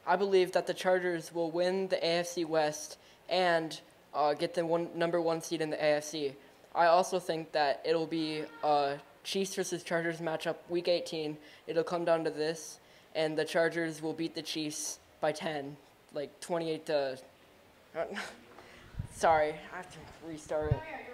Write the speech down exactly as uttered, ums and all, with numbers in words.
I believe that the Chargers will win the A F C West and uh, get the one, number one seed in the A F C. I also think that it'll be a Chiefs versus Chargers matchup week eighteen. It'll come down to this, and the Chargers will beat the Chiefs by ten, like twenty-eight to... Sorry, I have to restart it.